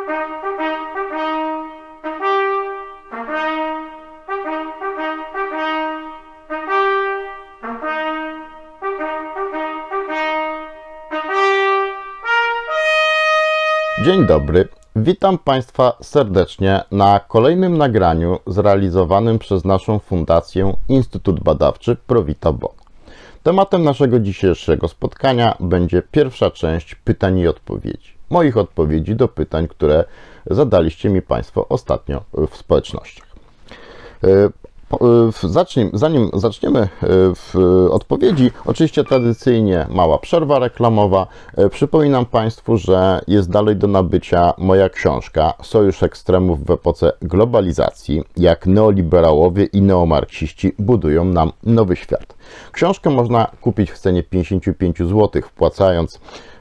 Dzień dobry, witam Państwa serdecznie na kolejnym nagraniu zrealizowanym przez naszą Fundację Instytut Badawczy Prowita Bon. Tematem naszego dzisiejszego spotkania będzie pierwsza część pytań i odpowiedzi. Moich odpowiedzi do pytań, które zadaliście mi Państwo ostatnio w społecznościach. Zanim zaczniemy w odpowiedzi, oczywiście tradycyjnie mała przerwa reklamowa. Przypominam Państwu, że jest dalej do nabycia moja książka Sojusz ekstremów w epoce globalizacji, jak neoliberałowie i neomarksiści budują nam nowy świat. Książkę można kupić w cenie 55 zł, wpłacając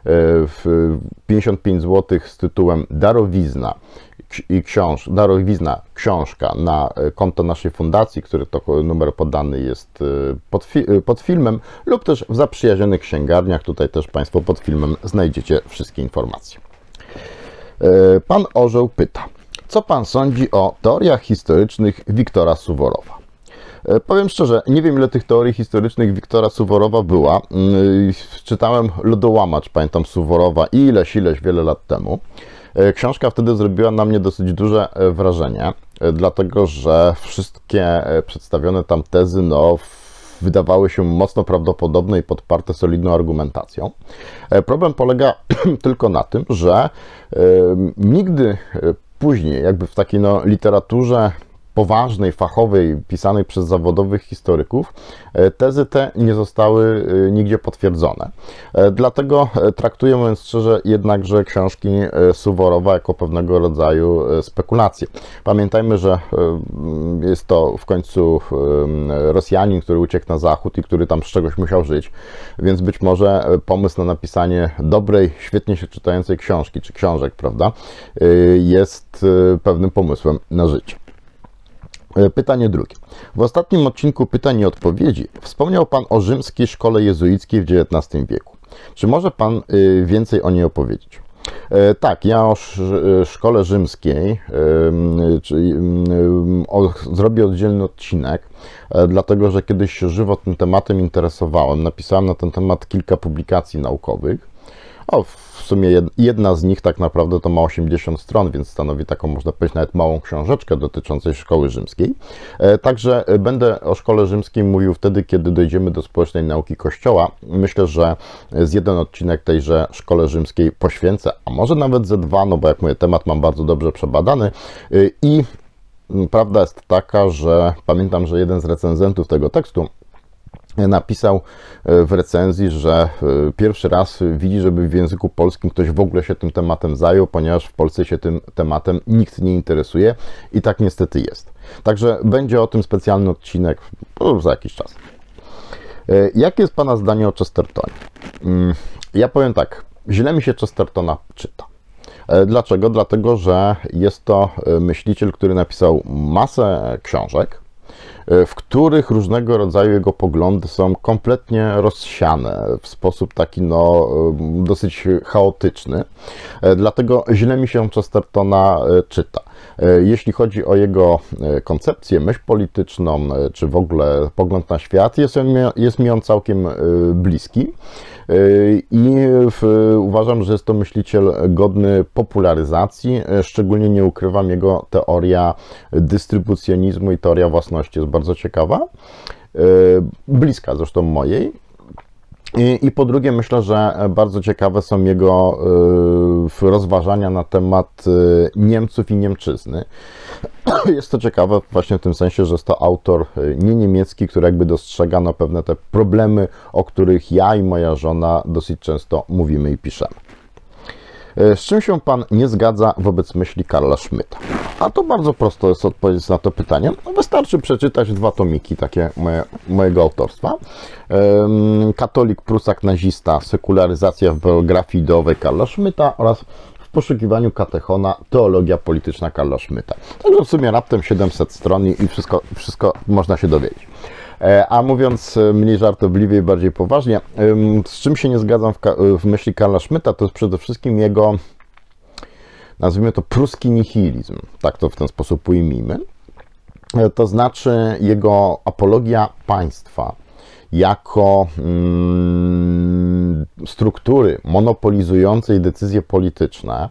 55 zł z tytułem darowizna darowizna książka na konto naszej fundacji, który to numer podany jest pod filmem, lub też w zaprzyjaźnionych księgarniach. Tutaj też Państwo pod filmem znajdziecie wszystkie informacje. Pan Orzeł pyta, co Pan sądzi o teoriach historycznych Wiktora Suworowa? Powiem szczerze, nie wiem, ile tych teorii historycznych Wiktora Suworowa była. Czytałem Lodołamacz, pamiętam, Suworowa ileś wiele lat temu. Książka wtedy zrobiła na mnie dosyć duże wrażenie, dlatego że wszystkie przedstawione tam tezy wydawały się mocno prawdopodobne i podparte solidną argumentacją. Problem polega tylko na tym, że nigdy później, jakby w takiej literaturze poważnej, fachowej, pisanej przez zawodowych historyków, tezy te nie zostały nigdzie potwierdzone. Dlatego traktuję, mówiąc szczerze, jednakże książki Suworowa jako pewnego rodzaju spekulacje. Pamiętajmy, że jest to w końcu Rosjanin, który uciekł na zachód i który tam z czegoś musiał żyć, więc być może pomysł na napisanie dobrej, świetnie się czytającej książki, czy książek, prawda, jest pewnym pomysłem na życie. Pytanie drugie. W ostatnim odcinku pytań i odpowiedzi wspomniał Pan o rzymskiej szkole jezuickiej w XIX wieku. Czy może Pan więcej o niej opowiedzieć? Tak, ja o szkole rzymskiej zrobię oddzielny odcinek, dlatego że kiedyś się żywo tym tematem interesowałem. Napisałem na ten temat kilka publikacji naukowych. W sumie jedna z nich tak naprawdę to ma 80 stron, więc stanowi taką, można powiedzieć, nawet małą książeczkę dotyczącej szkoły rzymskiej. Także będę o szkole rzymskiej mówił wtedy, kiedy dojdziemy do społecznej nauki Kościoła. Myślę, że z jeden odcinek tejże szkole rzymskiej poświęcę, a może nawet ze dwa, no bo jak mówię, temat mam bardzo dobrze przebadany i prawda jest taka, że pamiętam, że jeden z recenzentów tego tekstu napisał w recenzji, że pierwszy raz widzi, żeby w języku polskim ktoś w ogóle się tym tematem zajął, ponieważ w Polsce się tym tematem nikt nie interesuje i tak niestety jest. Także będzie o tym specjalny odcinek za jakiś czas. Jakie jest Pana zdanie o Chestertonie? Ja powiem tak, źle mi się Chestertona czyta. Dlaczego? Dlatego, że jest to myśliciel, który napisał masę książek, w których różnego rodzaju jego poglądy są kompletnie rozsiane w sposób taki dosyć chaotyczny. Dlatego źle mi się Chestertona czyta. Jeśli chodzi o jego koncepcję, myśl polityczną, czy w ogóle pogląd na świat, jest mi on całkiem bliski i uważam, że jest to myśliciel godny popularyzacji. Szczególnie nie ukrywam, jego teoria dystrybucjonizmu i teoria własności jest bardzo ciekawa, bliska zresztą mojej. I po drugie, myślę, że bardzo ciekawe są jego rozważania na temat Niemców i Niemczyzny. Jest to ciekawe właśnie w tym sensie, że jest to autor nie niemiecki, który jakby dostrzega pewne te problemy, o których ja i moja żona dosyć często mówimy i piszemy. Z czym się Pan nie zgadza wobec myśli Karla Schmitta? A to bardzo prosto jest odpowiedzieć na to pytanie. Wystarczy przeczytać dwa tomiki takie mojego autorstwa. Katolik, Prusak, nazista, sekularyzacja w biografii ideowej Karla Schmitta oraz w poszukiwaniu katechona, teologia polityczna Karla Schmitta. Także w sumie raptem 700 stron i wszystko można się dowiedzieć. A mówiąc mniej żartobliwie i bardziej poważnie, z czym się nie zgadzam w myśli Karla Schmitta, to jest przede wszystkim jego nazwijmy to pruski nihilizm, tak to w ten sposób ujmijmy, to znaczy jego apologia państwa jako struktury monopolizującej decyzje polityczne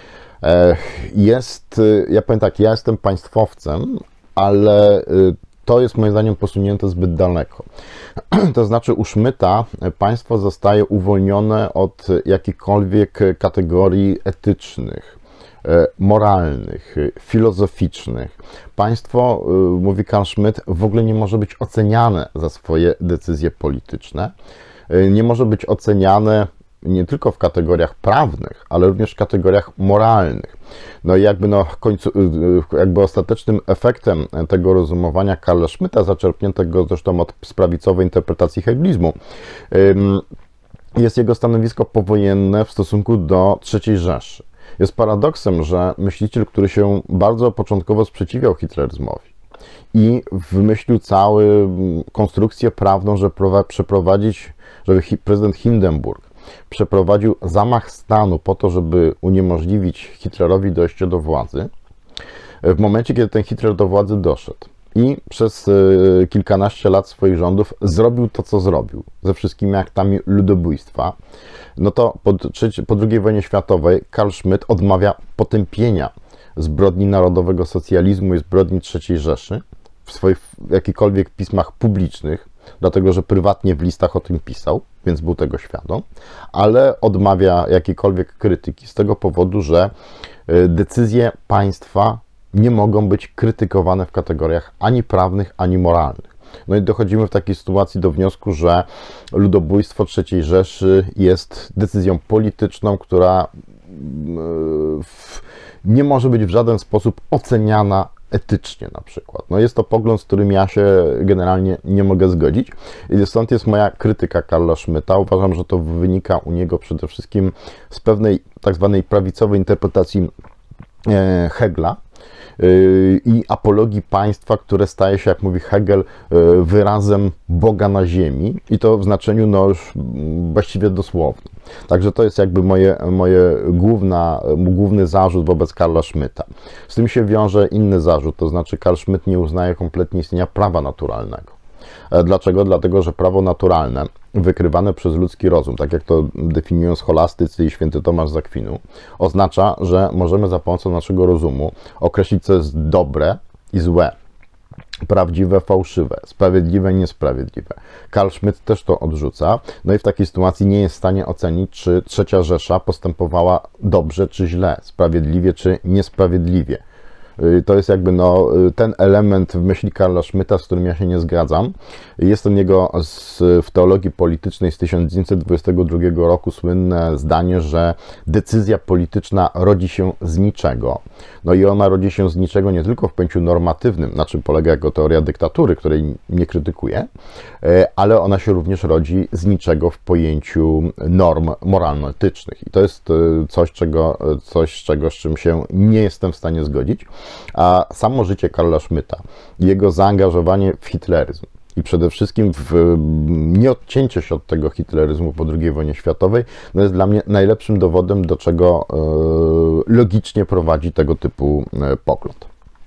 jest, ja powiem tak, ja jestem państwowcem, ale to jest moim zdaniem posunięte zbyt daleko. To znaczy u Schmidta państwo zostaje uwolnione od jakichkolwiek kategorii etycznych, moralnych, filozoficznych. Państwo, mówi Carl Schmitt, w ogóle nie może być oceniane za swoje decyzje polityczne. Nie może być oceniane nie tylko w kategoriach prawnych, ale również w kategoriach moralnych. No i jakby ostatecznym efektem tego rozumowania Carla Schmitta, zaczerpniętego zresztą od prawicowej interpretacji hegelizmu, jest jego stanowisko powojenne w stosunku do III Rzeszy. Jest paradoksem, że myśliciel, który się bardzo początkowo sprzeciwiał hitleryzmowi i wymyślił całą konstrukcję prawną, żeby prezydent Hindenburg przeprowadził zamach stanu po to, żeby uniemożliwić Hitlerowi dojście do władzy, w momencie, kiedy ten Hitler do władzy doszedł i przez kilkanaście lat swoich rządów zrobił to, co zrobił, ze wszystkimi aktami ludobójstwa, no to po II wojnie światowej Carl Schmitt odmawia potępienia zbrodni narodowego socjalizmu i zbrodni III Rzeszy w swoich jakichkolwiek pismach publicznych, dlatego że prywatnie w listach o tym pisał, więc był tego świadom, ale odmawia jakiejkolwiek krytyki z tego powodu, że decyzje państwa nie mogą być krytykowane w kategoriach ani prawnych, ani moralnych. No i dochodzimy w takiej sytuacji do wniosku, że ludobójstwo III Rzeszy jest decyzją polityczną, która nie może być w żaden sposób oceniana etycznie na przykład. No jest to pogląd, z którym ja się generalnie nie mogę zgodzić i stąd jest moja krytyka Carla Schmitta. Uważam, że to wynika u niego przede wszystkim z pewnej tak zwanej prawicowej interpretacji Hegla i apologii państwa, które staje się, jak mówi Hegel, wyrazem Boga na ziemi i to w znaczeniu no już właściwie dosłownym. Także to jest jakby główny zarzut wobec Carla Schmitta. Z tym się wiąże inny zarzut, to znaczy Carl Schmitt nie uznaje kompletnie istnienia prawa naturalnego. Dlaczego? Dlatego, że prawo naturalne, wykrywane przez ludzki rozum, tak jak to definiują scholastycy i święty Tomasz z Akwinu, oznacza, że możemy za pomocą naszego rozumu określić, co jest dobre i złe, prawdziwe, fałszywe, sprawiedliwe, niesprawiedliwe. Carl Schmitt też to odrzuca, no i w takiej sytuacji nie jest w stanie ocenić, czy III Rzesza postępowała dobrze czy źle, sprawiedliwie czy niesprawiedliwie. To jest jakby ten element w myśli Carla Schmitta, z którym ja się nie zgadzam. Jest to jego w teologii politycznej z 1922 roku słynne zdanie, że decyzja polityczna rodzi się z niczego. No i ona rodzi się z niczego nie tylko w pojęciu normatywnym, na czym polega jego teoria dyktatury, której nie krytykuję, ale ona się również rodzi z niczego w pojęciu norm moralno-etycznych. I to jest coś, z czym się nie jestem w stanie zgodzić. A samo życie Carla Schmitta, jego zaangażowanie w hitleryzm i przede wszystkim w nieodcięcie się od tego hitleryzmu po II wojnie światowej, no jest dla mnie najlepszym dowodem, do czego logicznie prowadzi tego typu pogląd.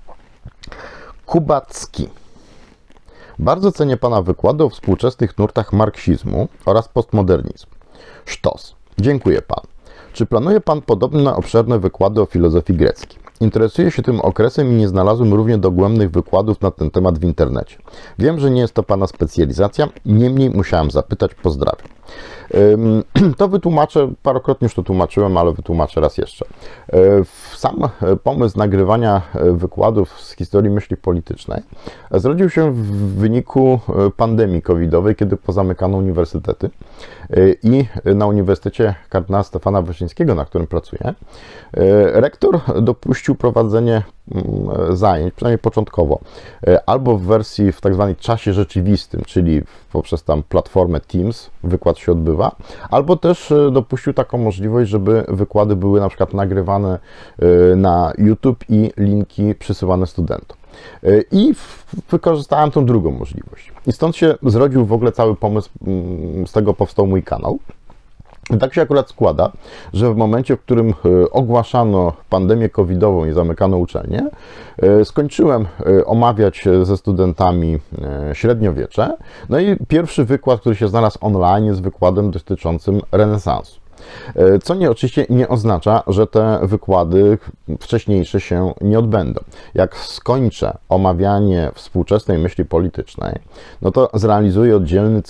Kubacki. Bardzo cenię Pana wykłady o współczesnych nurtach marksizmu oraz postmodernizmu. Sztos. Dziękuję Pan. Czy planuje Pan podobne obszerne wykłady o filozofii greckiej? Interesuję się tym okresem i nie znalazłem równie dogłębnych wykładów na ten temat w internecie. Wiem, że nie jest to Pana specjalizacja, niemniej musiałem zapytać. Pozdrawiam. To wytłumaczę, parokrotnie już to tłumaczyłem, ale wytłumaczę raz jeszcze. Sam pomysł nagrywania wykładów z historii myśli politycznej zrodził się w wyniku pandemii covidowej, kiedy pozamykano uniwersytety i na Uniwersytecie Kardynała Stefana Wyszyńskiego, na którym pracuję, rektor dopuścił prowadzenie zajęć, przynajmniej początkowo, albo w wersji w tak zwanym czasie rzeczywistym, czyli poprzez tam platformę Teams wykład się odbywa, albo też dopuścił taką możliwość, żeby wykłady były na przykład nagrywane na YouTube i linki przysyłane studentom. I wykorzystałem tą drugą możliwość. I stąd się zrodził w ogóle cały pomysł, z tego powstał mój kanał. Tak się akurat składa, że w momencie, w którym ogłaszano pandemię covidową i zamykano uczelnie, skończyłem omawiać ze studentami średniowiecze. No i pierwszy wykład, który się znalazł online, jest wykładem dotyczącym renesansu. Co oczywiście nie oznacza, że te wykłady wcześniejsze się nie odbędą. Jak skończę omawianie współczesnej myśli politycznej, no to zrealizuję oddzielny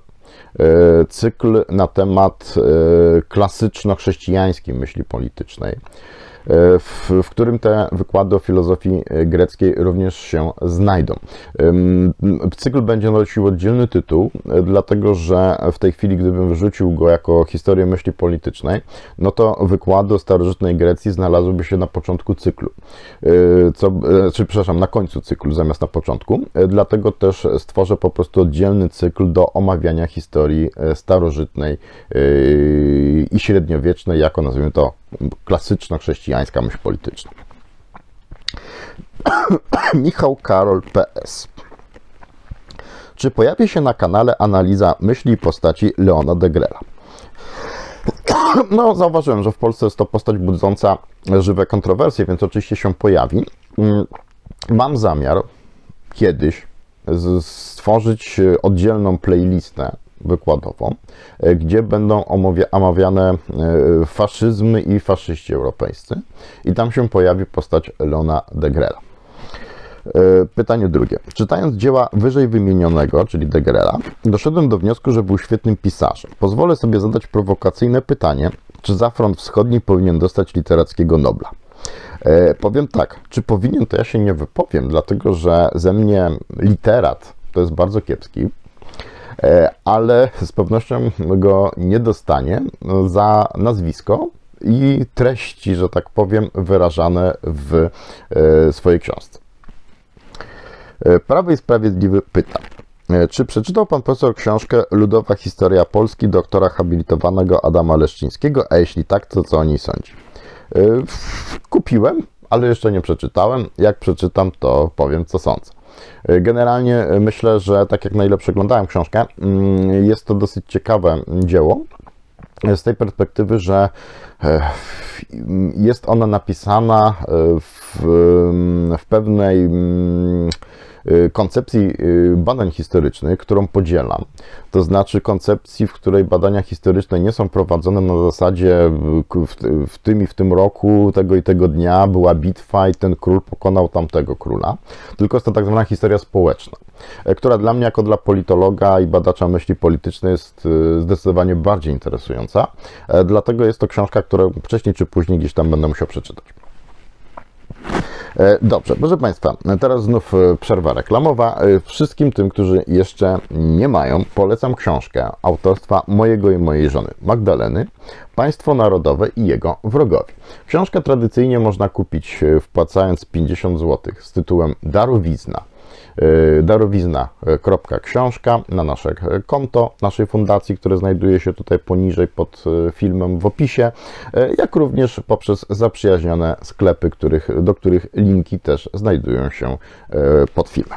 cykl na temat klasyczno-chrześcijańskiej myśli politycznej, w którym te wykłady o filozofii greckiej również się znajdą. Cykl będzie nosił oddzielny tytuł, dlatego że w tej chwili, gdybym wyrzucił go jako historię myśli politycznej, no to wykłady o starożytnej Grecji znalazłyby się na początku cyklu, na końcu cyklu zamiast na początku. Dlatego też stworzę po prostu oddzielny cykl do omawiania historii starożytnej i średniowiecznej, jako nazwijmy to klasyczno-chrześcijańska myśl polityczna. Michał Karol PS. Czy pojawi się na kanale analiza myśli i postaci Leona Degrella? No, zauważyłem, że w Polsce jest to postać budząca żywe kontrowersje, więc oczywiście się pojawi. Mam zamiar kiedyś stworzyć oddzielną playlistę wykładową, gdzie będą omawiane faszyzmy i faszyści europejscy i tam się pojawi postać Leona Degrella. Pytanie drugie. Czytając dzieła wyżej wymienionego, czyli Degrella, doszedłem do wniosku, że był świetnym pisarzem. Pozwolę sobie zadać prowokacyjne pytanie, czy za front wschodni powinien dostać literackiego Nobla. Powiem tak, czy powinien, to ja się nie wypowiem, dlatego że ze mnie literat to jest bardzo kiepski, ale z pewnością go nie dostanie za nazwisko i treści, że tak powiem, wyrażane w swojej książce. Prawy i Sprawiedliwy pyta, czy przeczytał pan profesor książkę Ludowa historia Polski doktora habilitowanego Adama Leszczyńskiego, a jeśli tak, to co o niej sądzi? Kupiłem, ale jeszcze nie przeczytałem. Jak przeczytam, to powiem, co sądzę. Generalnie myślę, że tak jak na ile przeglądałem książkę, jest to dosyć ciekawe dzieło z tej perspektywy, że jest ona napisana w pewnej koncepcji badań historycznych, którą podzielam. To znaczy koncepcji, w której badania historyczne nie są prowadzone na zasadzie w tym roku, tego i tego dnia była bitwa i ten król pokonał tamtego króla, tylko jest to tak zwana historia społeczna, która dla mnie jako dla politologa i badacza myśli politycznej jest zdecydowanie bardziej interesująca. Dlatego jest to książka, którą wcześniej czy później gdzieś tam będę musiał przeczytać. Dobrze, proszę Państwa, teraz znów przerwa reklamowa. Wszystkim tym, którzy jeszcze nie mają, polecam książkę autorstwa mojego i mojej żony Magdaleny, Państwo Narodowe i jego wrogowie. Książkę tradycyjnie można kupić wpłacając 50 zł z tytułem Darowizna. Darowizna.książka na nasze konto naszej fundacji, które znajduje się tutaj poniżej pod filmem w opisie, jak również poprzez zaprzyjaźnione sklepy, do których linki też znajdują się pod filmem.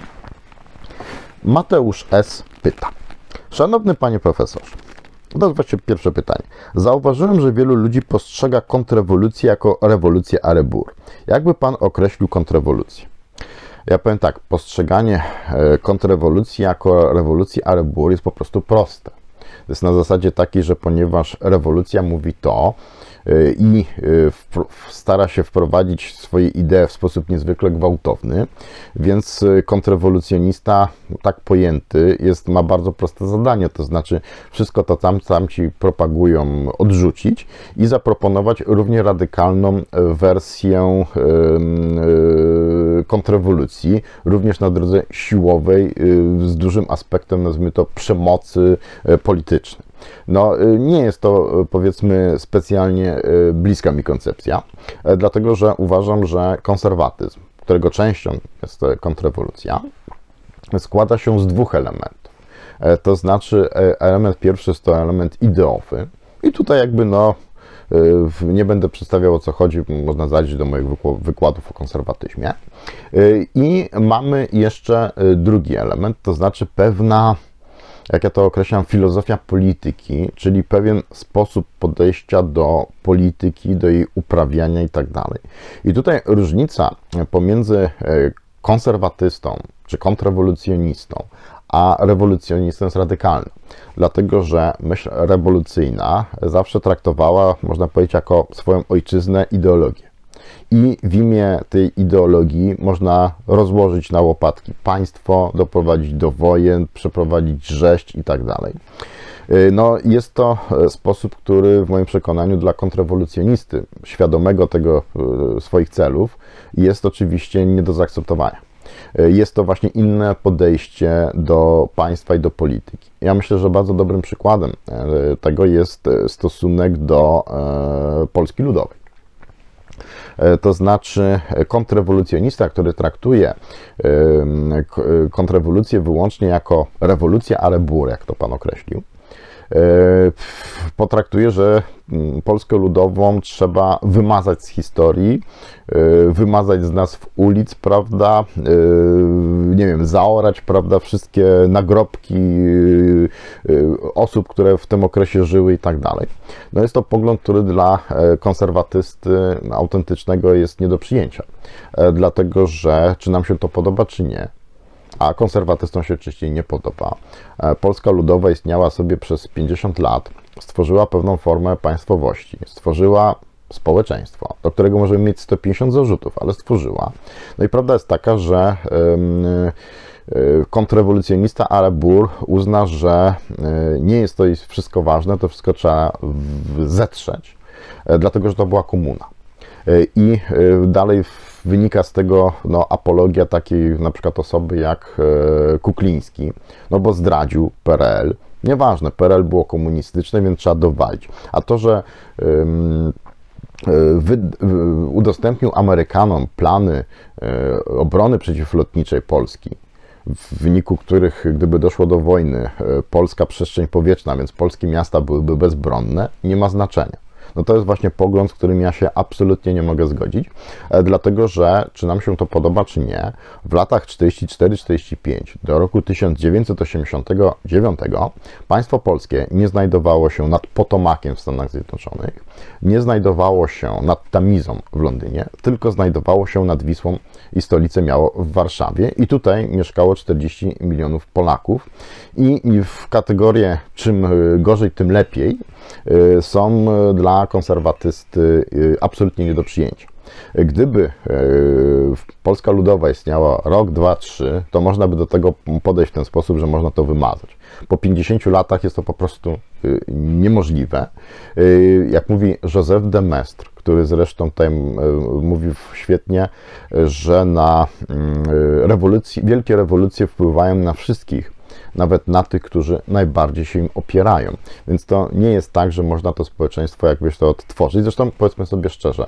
Mateusz S. pyta. Szanowny panie profesorze, to jest właściwie pierwsze pytanie. Zauważyłem, że wielu ludzi postrzega kontrrewolucję jako rewolucję Arebur. Jakby pan określił kontrrewolucję? Ja powiem tak, postrzeganie kontrrewolucji jako rewolucji Arebur jest po prostu proste. To jest na zasadzie takiej, że ponieważ rewolucja mówi to i stara się wprowadzić swoje idee w sposób niezwykle gwałtowny, więc kontrrewolucjonista, tak pojęty, ma bardzo proste zadanie, to znaczy wszystko to tamci propagują odrzucić i zaproponować równie radykalną wersję kontrrewolucji, również na drodze siłowej, z dużym aspektem, nazwijmy to, przemocy politycznej. No, nie jest to, powiedzmy, specjalnie bliska mi koncepcja, dlatego że uważam, że konserwatyzm, którego częścią jest kontrrewolucja, składa się z dwóch elementów. To znaczy element pierwszy jest to element ideowy i tutaj jakby nie będę przedstawiał, o co chodzi, można zajrzeć do moich wykładów o konserwatyzmie. I mamy jeszcze drugi element, to znaczy pewna jak ja to określam, filozofia polityki, czyli pewien sposób podejścia do polityki, do jej uprawiania i tak dalej. I tutaj różnica pomiędzy konserwatystą czy kontrrewolucjonistą a rewolucjonistą jest radykalna. Dlatego, że myśl rewolucyjna zawsze traktowała, można powiedzieć, jako swoją ojczyznę ideologię. I w imię tej ideologii można rozłożyć na łopatki państwo, doprowadzić do wojen, przeprowadzić rzeź i tak dalej. No, jest to sposób, który w moim przekonaniu dla kontrrewolucjonisty, świadomego tego swoich celów, jest oczywiście nie do zaakceptowania. Jest to właśnie inne podejście do państwa i do polityki. Ja myślę, że bardzo dobrym przykładem tego jest stosunek do Polski Ludowej. To znaczy kontrrewolucjonista, który traktuje kontrrewolucję wyłącznie jako rewolucję Arebur, jak to pan określił, potraktuje, że Polskę Ludową trzeba wymazać z historii, wymazać z nazw ulic, prawda, nie wiem, zaorać, prawda, wszystkie nagrobki osób, które w tym okresie żyły i tak dalej. No jest to pogląd, który dla konserwatysty autentycznego jest nie do przyjęcia, dlatego że czy nam się to podoba, czy nie, a konserwatystom się oczywiście nie podoba. Polska Ludowa istniała sobie przez 50 lat, stworzyła pewną formę państwowości, stworzyła społeczeństwo, do którego możemy mieć 150 zarzutów, ale stworzyła. No i prawda jest taka, że kontrrewolucjonista Arebur uzna, że nie jest to wszystko ważne, to wszystko trzeba zetrzeć, dlatego że to była komuna. I dalej wynika z tego apologia takiej na przykład osoby jak Kukliński, no bo zdradził PRL. Nieważne, PRL było komunistyczne, więc trzeba dowalić. A to, że udostępnił Amerykanom plany obrony przeciwlotniczej Polski, w wyniku których, gdyby doszło do wojny, polska przestrzeń powietrzna, więc polskie miasta byłyby bezbronne, nie ma znaczenia. No to jest właśnie pogląd, z którym ja się absolutnie nie mogę zgodzić, dlatego że, czy nam się to podoba, czy nie, w latach 44-45 do roku 1989 państwo polskie nie znajdowało się nad Potomakiem w Stanach Zjednoczonych, nie znajdowało się nad Tamizą w Londynie, tylko znajdowało się nad Wisłą i stolicę miało w Warszawie i tutaj mieszkało 40 milionów Polaków i w kategorię czym gorzej, tym lepiej są dla konserwatysty absolutnie nie do przyjęcia. Gdyby Polska Ludowa istniała rok, 2, 3, to można by do tego podejść w ten sposób, że można to wymazać. Po 50 latach jest to po prostu niemożliwe. Jak mówi Joseph de Maistre, który zresztą tutaj mówił świetnie, że na wielkie rewolucje wpływają na wszystkich, nawet na tych, którzy najbardziej się im opierają. Więc to nie jest tak, że można to społeczeństwo jakbyś to odtworzyć. Zresztą powiedzmy sobie szczerze,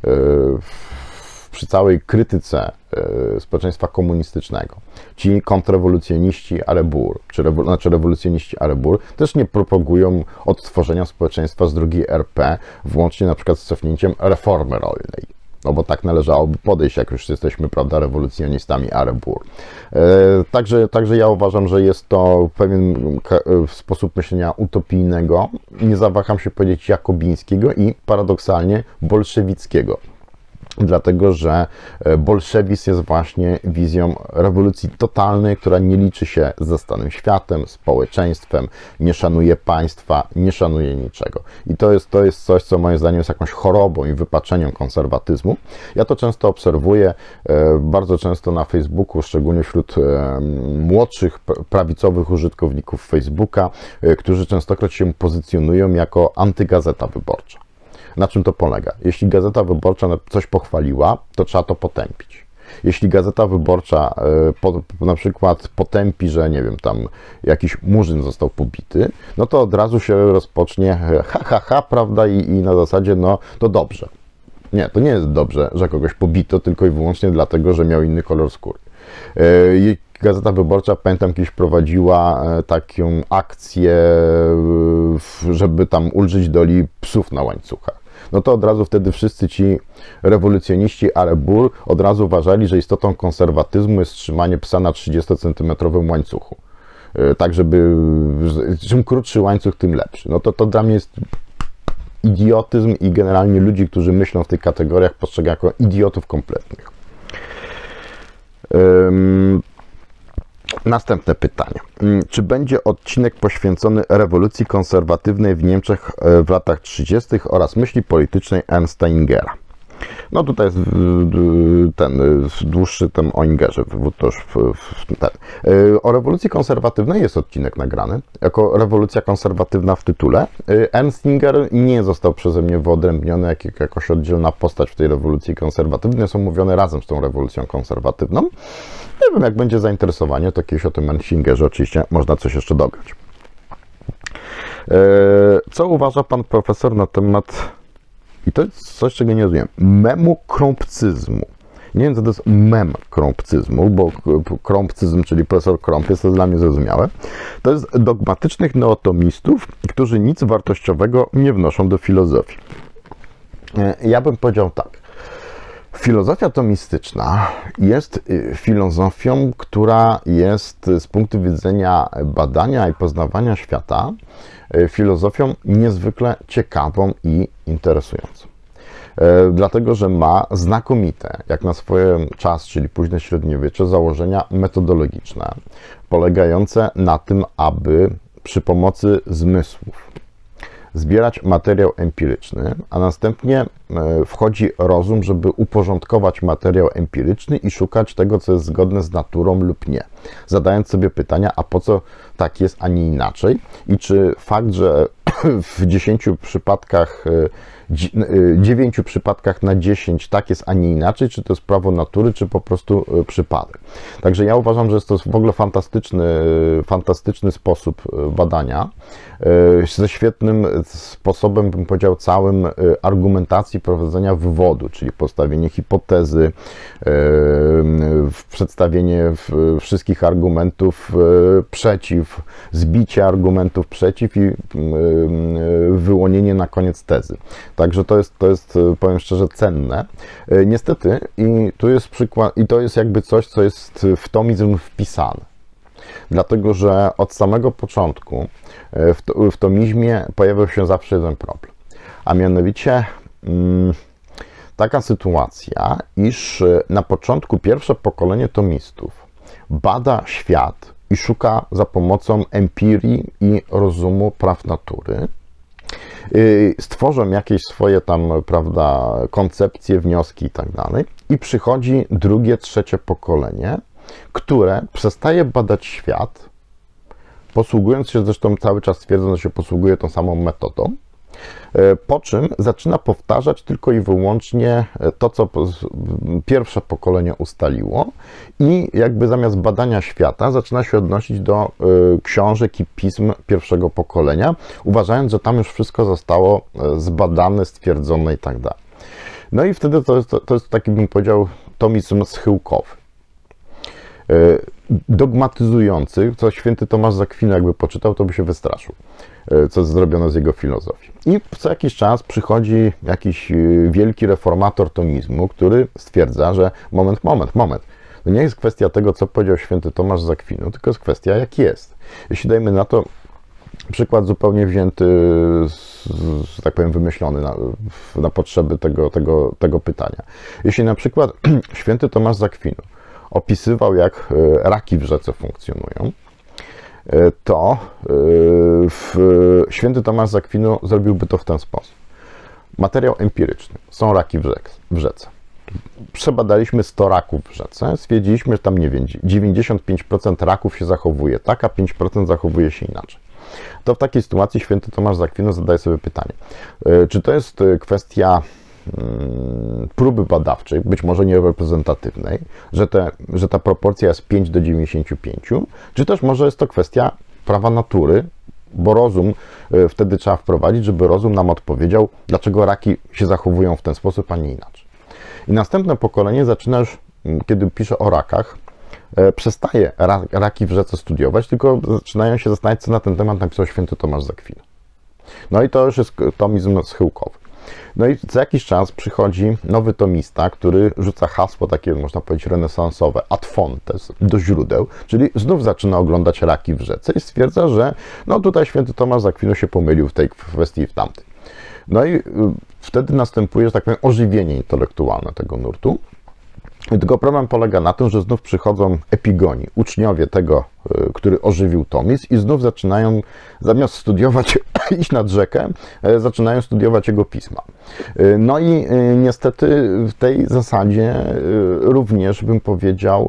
przy całej krytyce społeczeństwa komunistycznego, ci kontrrewolucjoniści Arebur, znaczy rewolucjoniści Arebur, też nie propagują odtworzenia społeczeństwa z II RP, włącznie na przykład z cofnięciem reformy rolnej. No bo tak należałoby podejść, jak już jesteśmy, prawda, rewolucjonistami Arebur. Także ja uważam, że jest to pewien sposób myślenia utopijnego, nie zawaham się powiedzieć jakobińskiego i paradoksalnie bolszewickiego. Dlatego, że bolszewizm jest właśnie wizją rewolucji totalnej, która nie liczy się ze stanem światem, społeczeństwem, nie szanuje państwa, nie szanuje niczego. I to jest coś, co moim zdaniem jest jakąś chorobą i wypaczeniem konserwatyzmu. Ja to często obserwuję, bardzo często na Facebooku, szczególnie wśród młodszych prawicowych użytkowników Facebooka, którzy częstokroć się pozycjonują jako antygazeta wyborcza. Na czym to polega? Jeśli Gazeta Wyborcza coś pochwaliła, to trzeba to potępić. Jeśli Gazeta Wyborcza na przykład potępi, że nie wiem, tam jakiś murzyn został pobity, no to od razu się rozpocznie prawda, i na zasadzie, no to dobrze. Nie, to nie jest dobrze, że kogoś pobito tylko i wyłącznie dlatego, że miał inny kolor skóry. Gazeta Wyborcza, pamiętam, kiedyś prowadziła taką akcję, żeby tam ulżyć doli psów na łańcuchach. No to od razu wtedy wszyscy ci rewolucjoniści Arebur od razu uważali, że istotą konserwatyzmu jest trzymanie psa na 30-centymetrowym łańcuchu. tak żeby czym krótszy łańcuch, tym lepszy. No to dla mnie jest idiotyzm i generalnie ludzi, którzy myślą w tych kategoriach, postrzegam jako idiotów kompletnych. Następne pytanie. Czy będzie odcinek poświęcony rewolucji konserwatywnej w Niemczech w latach 30. oraz myśli politycznej Ernsta Ingera? No tutaj jest ten dłuższy ten o Ingerze. To już ten. O rewolucji konserwatywnej jest odcinek nagrany, jako rewolucja konserwatywna w tytule. Ernst Inger nie został przeze mnie wyodrębniony jakoś oddzielna postać w tej rewolucji konserwatywnej. Są mówione razem z tą rewolucją konserwatywną. Nie wiem, jak będzie zainteresowanie, to kiedyś o tym Ernst Ingerze oczywiście można coś jeszcze dograć. Co uważa pan profesor na temat, i to jest coś, czego nie rozumiem, memu krąpcyzmu? Nie wiem, co to jest mem krąpcyzmu, bo krąpcyzm, czyli profesor Krąp, jest to dla mnie zrozumiałe. To jest dogmatycznych neotomistów, którzy nic wartościowego nie wnoszą do filozofii. Ja bym powiedział tak. Filozofia tomistyczna jest filozofią, która jest z punktu widzenia badania i poznawania świata filozofią niezwykle ciekawą i interesującą. Dlatego, że ma znakomite, jak na swój czas, czyli późne średniowiecze, założenia metodologiczne, polegające na tym, aby przy pomocy zmysłów zbierać materiał empiryczny, a następnie wchodzi rozum, żeby uporządkować materiał empiryczny i szukać tego, co jest zgodne z naturą lub nie. Zadając sobie pytania, a po co tak jest, a nie inaczej? I czy fakt, że w 10 przypadkach, 9 przypadkach na 10 tak jest, a nie inaczej, czy to jest prawo natury, czy po prostu przypadek. Także ja uważam, że jest to w ogóle fantastyczny sposób badania, ze świetnym sposobem, bym powiedział, całym argumentacji, prowadzenia wywodu, czyli postawienie hipotezy, przedstawienie wszystkich argumentów przeciw, zbicie argumentów przeciw i wyłonienie na koniec tezy. Także to jest, powiem szczerze, cenne. Niestety, i tu jest przykład, i to jest jakby coś, co jest w tomizm wpisane. Dlatego, że od samego początku w tomizmie pojawiał się zawsze jeden problem. A mianowicie taka sytuacja, iż na początku pierwsze pokolenie tomistów bada świat i szuka za pomocą empirii i rozumu praw natury. Stworzą jakieś swoje tam, prawda, koncepcje, wnioski i tak dalej. I przychodzi drugie, trzecie pokolenie, które przestaje badać świat, posługując się, zresztą cały czas twierdzą, że się posługuje tą samą metodą, po czym zaczyna powtarzać tylko i wyłącznie to, co pierwsze pokolenie ustaliło i jakby zamiast badania świata zaczyna się odnosić do książek i pism pierwszego pokolenia, uważając, że tam już wszystko zostało zbadane, stwierdzone i tak dalej. No i wtedy to jest taki, bym powiedział, tomizm schyłkowy. Dogmatyzujący, co święty Tomasz z Akwinu jakby poczytał, to by się wystraszył, co zrobiono z jego filozofii. I co jakiś czas przychodzi jakiś wielki reformator tomizmu, który stwierdza, że moment, to nie jest kwestia tego, co powiedział święty Tomasz z Akwinu, tylko jest kwestia, jak jest. Jeśli dajmy na to przykład zupełnie wzięty, że tak powiem, wymyślony na potrzeby tego pytania. Jeśli na przykład święty Tomasz z Akwinu opisywał, jak raki w rzece funkcjonują, to święty Tomasz z Akwinu zrobiłby to w ten sposób. Materiał empiryczny. Są raki w rzece. Przebadaliśmy 100 raków w rzece, stwierdziliśmy, że tam, nie wiem, 95% raków się zachowuje tak, a 5% zachowuje się inaczej. To w takiej sytuacji święty Tomasz z Akwinu zadaje sobie pytanie, czy to jest kwestia próby badawczej, być może niereprezentatywnej, że ta proporcja jest 5 do 95, czy też może jest to kwestia prawa natury, bo rozum wtedy trzeba wprowadzić, żeby rozum nam odpowiedział, dlaczego raki się zachowują w ten sposób, a nie inaczej. I następne pokolenie zaczyna już, kiedy pisze o rakach, przestaje raki w rzece studiować, tylko zaczynają się zastanawiać, co na ten temat napisał święty Tomasz z Akwinu. No i to już jest tomizm schyłkowy. No i co jakiś czas przychodzi nowy tomista, który rzuca hasło takie, można powiedzieć, renesansowe, ad fontes, do źródeł, czyli znów zaczyna oglądać raki w rzece i stwierdza, że no tutaj święty Tomasz z Akwinu się pomylił w tej kwestii i w tamtej. No i wtedy następuje, że tak powiem, ożywienie intelektualne tego nurtu. Tylko problem polega na tym, że znów przychodzą epigoni, uczniowie tego, który ożywił tomizm i znów zaczynają, zamiast studiować, iść nad rzekę, zaczynają studiować jego pisma. No i niestety w tej zasadzie również, bym powiedział,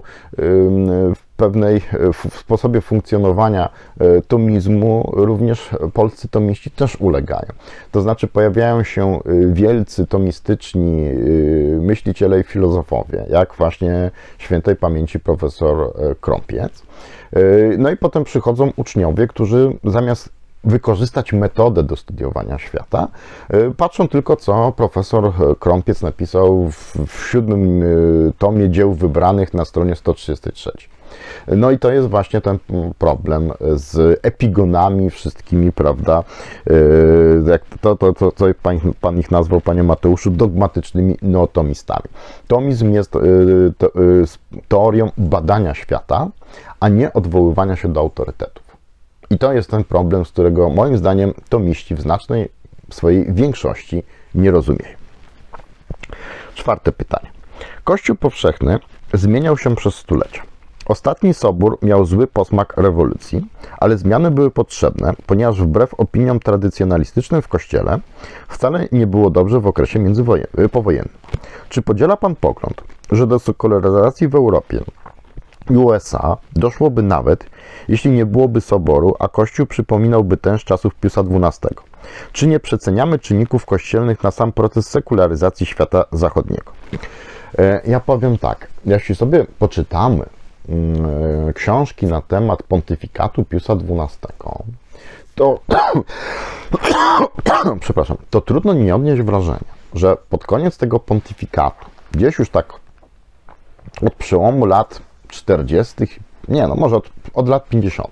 w sposobie funkcjonowania tomizmu również polscy tomiści też ulegają. To znaczy pojawiają się wielcy tomistyczni myśliciele i filozofowie, jak właśnie świętej pamięci profesor Krąpiec. No i potem przychodzą uczniowie, którzy zamiast wykorzystać metodę do studiowania świata, patrzą tylko, co profesor Krąpiec napisał w 7. tomie dzieł wybranych na stronie 133. No i to jest właśnie ten problem z epigonami wszystkimi, prawda, jak co pan ich nazwał, panie Mateuszu, dogmatycznymi neotomistami. Tomizm jest teorią badania świata, a nie odwoływania się do autorytetów. I to jest ten problem, z którego moim zdaniem tomiści w znacznej swojej większości nie rozumieją. 4. pytanie. Kościół powszechny zmieniał się przez stulecia. Ostatni sobór miał zły posmak rewolucji, ale zmiany były potrzebne, ponieważ wbrew opiniom tradycjonalistycznym w Kościele wcale nie było dobrze w okresie powojennym. Czy podziela pan pogląd, że do sekularyzacji w Europie i USA doszłoby nawet, jeśli nie byłoby soboru, a Kościół przypominałby ten z czasów Piusa XII? Czy nie przeceniamy czynników kościelnych na sam proces sekularyzacji świata zachodniego? Ja powiem tak, jeśli sobie poczytamy książki na temat pontyfikatu Piusa XII, to przepraszam, to trudno nie odnieść wrażenia, że pod koniec tego pontyfikatu, gdzieś już tak od przełomu lat 40., nie, no może od lat 50.,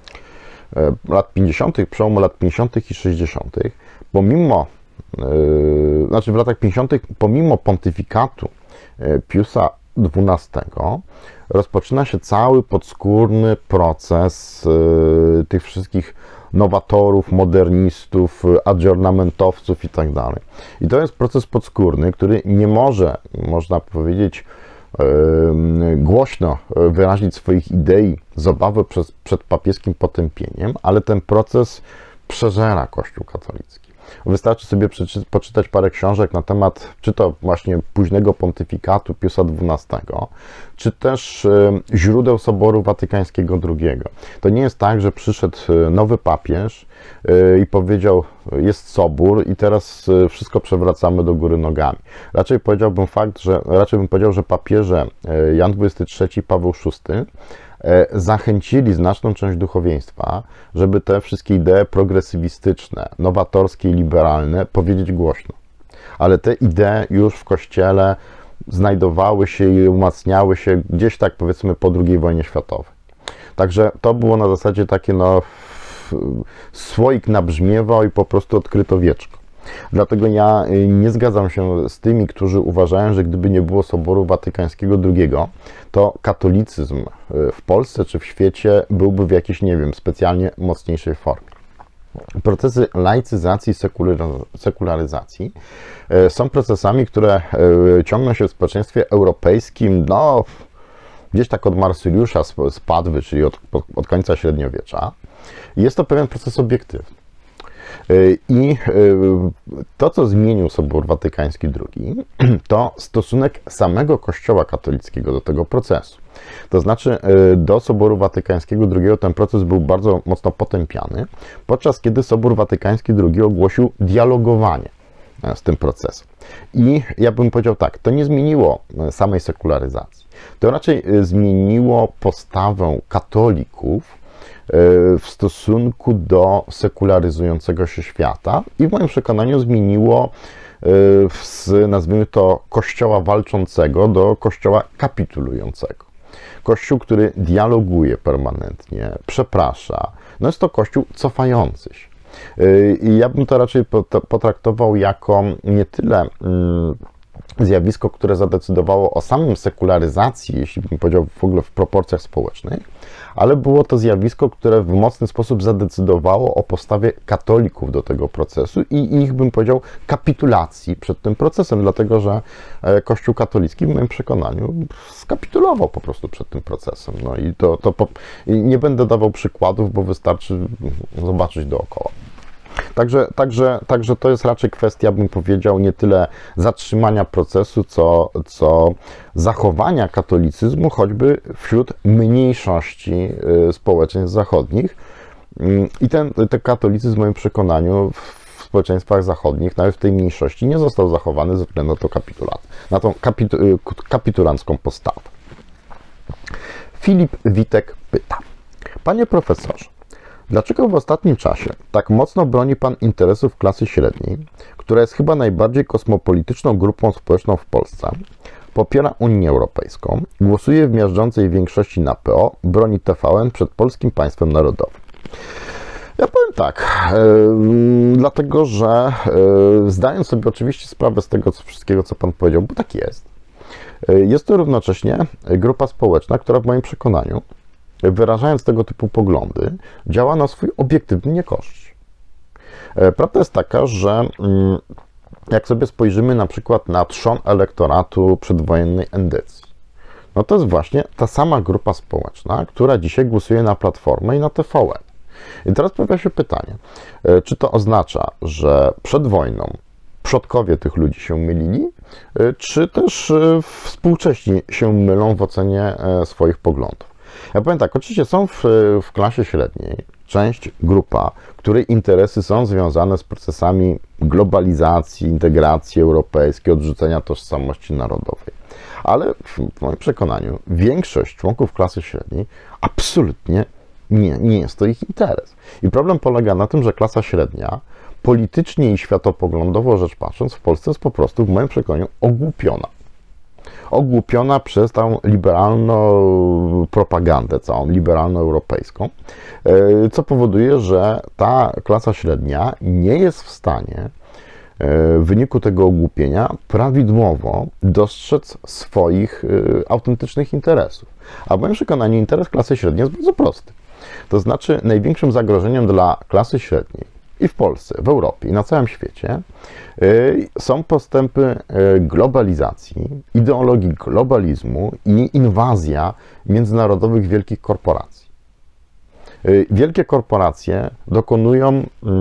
przełomu lat 50. i 60., pomimo, znaczy w latach 50., pomimo pontyfikatu Piusa XII, rozpoczyna się cały podskórny proces tych wszystkich nowatorów, modernistów, adżornamentowców i tak dalej. I to jest proces podskórny, który nie może, można powiedzieć, głośno wyrazić swoich idei z obawy przed papieskim potępieniem, ale ten proces przeżera Kościół katolicki. Wystarczy sobie poczytać parę książek na temat czy to właśnie późnego pontyfikatu Piusa XII, czy też źródeł Soboru Watykańskiego II. To nie jest tak, że przyszedł nowy papież i powiedział, jest sobór i teraz wszystko przewracamy do góry nogami. Raczej bym powiedział, że papieże Jan XXIII i Paweł VI zachęcili znaczną część duchowieństwa, żeby te wszystkie idee progresywistyczne, nowatorskie i liberalne powiedzieć głośno. Ale te idee już w Kościele znajdowały się i umacniały się gdzieś tak, powiedzmy, po II wojnie światowej. Także to było na zasadzie takie, no, słoik nabrzmiewał i po prostu odkryto wieczko. Dlatego ja nie zgadzam się z tymi, którzy uważają, że gdyby nie było Soboru Watykańskiego II, to katolicyzm w Polsce czy w świecie byłby w jakiejś, nie wiem, specjalnie mocniejszej formie. Procesy laicyzacji, sekularyzacji są procesami, które ciągną się w społeczeństwie europejskim, no, gdzieś tak od Marsyliusza z Padwy, czyli od końca średniowiecza. Jest to pewien proces obiektywny. I to, co zmienił Sobór Watykański II, to stosunek samego Kościoła katolickiego do tego procesu. To znaczy, do Soboru Watykańskiego II ten proces był bardzo mocno potępiany, podczas kiedy Sobór Watykański II ogłosił dialogowanie z tym procesem. I ja bym powiedział tak, to nie zmieniło samej sekularyzacji, to raczej zmieniło postawę katolików w stosunku do sekularyzującego się świata i w moim przekonaniu zmieniło nazwijmy to, kościoła walczącego do kościoła kapitulującego. Kościół, który dialoguje permanentnie, przeprasza, no jest to kościół cofający się. I ja bym to raczej potraktował jako nie tyle zjawisko, które zadecydowało o samym sekularyzacji, jeśli bym powiedział w ogóle w proporcjach społecznych, ale było to zjawisko, które w mocny sposób zadecydowało o postawie katolików do tego procesu i ich, bym powiedział, kapitulacji przed tym procesem, dlatego że Kościół katolicki w moim przekonaniu skapitulował po prostu przed tym procesem. No i i nie będę dawał przykładów, bo wystarczy zobaczyć dookoła. Także to jest raczej kwestia, bym powiedział, nie tyle zatrzymania procesu, co zachowania katolicyzmu, choćby wśród mniejszości społeczeństw zachodnich. I ten katolicyzm w moim przekonaniu w społeczeństwach zachodnich, nawet w tej mniejszości, nie został zachowany ze względu na tą kapitulancką postawę. Filip Witek pyta: Panie profesorze, dlaczego w ostatnim czasie tak mocno broni Pan interesów klasy średniej, która jest chyba najbardziej kosmopolityczną grupą społeczną w Polsce, popiera Unię Europejską, głosuje w miażdżącej większości na PO, broni TVN przed polskim państwem narodowym? Ja powiem tak, dlatego że zdając sobie oczywiście sprawę z tego wszystkiego, co Pan powiedział, bo tak jest to równocześnie grupa społeczna, która w moim przekonaniu, wyrażając tego typu poglądy, działa na swój obiektywny niekorzyść. Prawda jest taka, że jak sobie spojrzymy na przykład na trzon elektoratu przedwojennej endecji, no to jest właśnie ta sama grupa społeczna, która dzisiaj głosuje na Platformę i na TVN. I teraz pojawia się pytanie, czy to oznacza, że przed wojną przodkowie tych ludzi się mylili, czy też współcześni się mylą w ocenie swoich poglądów? Ja powiem tak, oczywiście są w klasie średniej grupa, której interesy są związane z procesami globalizacji, integracji europejskiej, odrzucenia tożsamości narodowej. Ale w moim przekonaniu większość członków klasy średniej absolutnie nie jest to ich interes. I problem polega na tym, że klasa średnia politycznie i światopoglądowo rzecz patrząc w Polsce jest po prostu w moim przekonaniu ogłupiona. Ogłupiona przez tą liberalną propagandę, całą liberalno-europejską, co powoduje, że ta klasa średnia nie jest w stanie w wyniku tego ogłupienia prawidłowo dostrzec swoich autentycznych interesów. A w moim przekonaniu interes klasy średniej jest bardzo prosty. To znaczy największym zagrożeniem dla klasy średniej i w Polsce, w Europie i na całym świecie są postępy globalizacji, ideologii globalizmu i inwazja międzynarodowych wielkich korporacji. Wielkie korporacje dokonują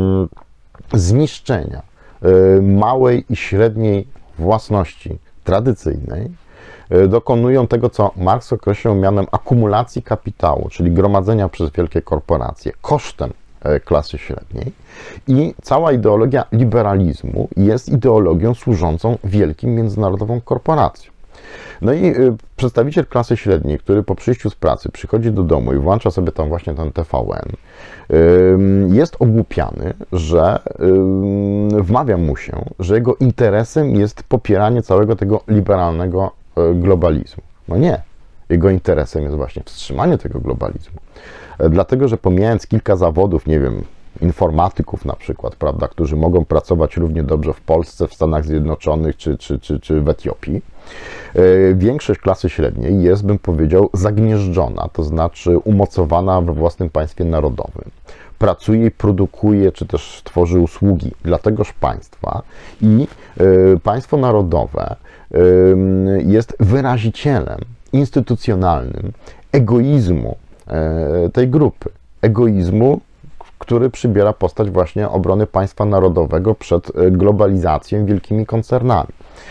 zniszczenia małej i średniej własności tradycyjnej, dokonują tego, co Marx określił mianem akumulacji kapitału, czyli gromadzenia przez wielkie korporacje kosztem klasy średniej, i cała ideologia liberalizmu jest ideologią służącą wielkim międzynarodowym korporacjom. No i przedstawiciel klasy średniej, który po przyjściu z pracy przychodzi do domu i włącza sobie tam właśnie ten TVN, jest ogłupiany, że wmawia mu się, że jego interesem jest popieranie całego tego liberalnego globalizmu. No nie. Jego interesem jest właśnie wstrzymanie tego globalizmu. Dlatego, że pomijając kilka zawodów, nie wiem, informatyków na przykład, prawda, którzy mogą pracować równie dobrze w Polsce, w Stanach Zjednoczonych czy w Etiopii, większość klasy średniej jest, bym powiedział, zagnieżdżona, to znaczy umocowana we własnym państwie narodowym. Pracuje, produkuje, czy też tworzy usługi dla tegoż państwa i państwo narodowe jest wyrazicielem instytucjonalnym egoizmu tej grupy. Egoizmu, który przybiera postać właśnie obrony państwa narodowego przed globalizacją, wielkimi koncernami.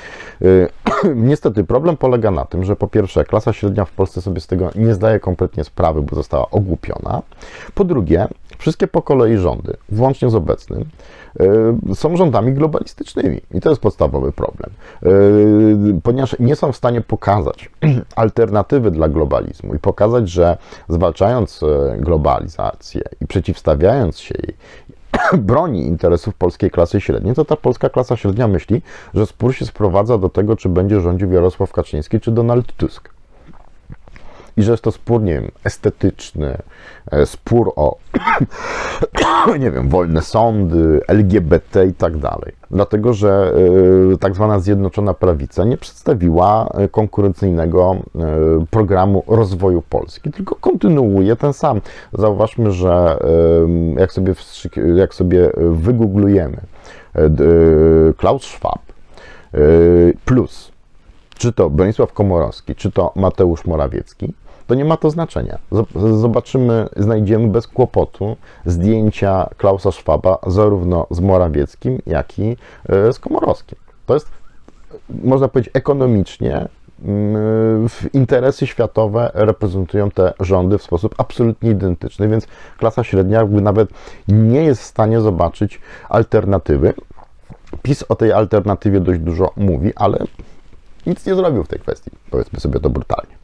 Niestety problem polega na tym, że po pierwsze klasa średnia w Polsce sobie z tego nie zdaje kompletnie sprawy, bo została ogłupiona. Po drugie, wszystkie po kolei rządy, włącznie z obecnym, są rządami globalistycznymi i to jest podstawowy problem. Ponieważ nie są w stanie pokazać alternatywy dla globalizmu i pokazać, że zwalczając globalizację i przeciwstawiając się jej, broni interesów polskiej klasy średniej, to ta polska klasa średnia myśli, że spór się sprowadza do tego, czy będzie rządził Jarosław Kaczyński, czy Donald Tusk. i że jest to spór, nie wiem, estetyczny, spór o, nie wiem, wolne sądy, LGBT i tak dalej. Dlatego, że tak zwana Zjednoczona Prawica nie przedstawiła konkurencyjnego programu rozwoju Polski, tylko kontynuuje ten sam. Zauważmy, że jak sobie wygooglujemy Klaus Schwab plus czy to Bronisław Komorowski, czy to Mateusz Morawiecki, to nie ma to znaczenia. Zobaczymy, znajdziemy bez kłopotu zdjęcia Klausa Schwaba zarówno z Morawieckim, jak i z Komorowskim. To jest, można powiedzieć, ekonomicznie interesy światowe reprezentują te rządy w sposób absolutnie identyczny, więc klasa średnia jakby nawet nie jest w stanie zobaczyć alternatywy. PiS o tej alternatywie dość dużo mówi, ale nic nie zrobił w tej kwestii, powiedzmy sobie to brutalnie.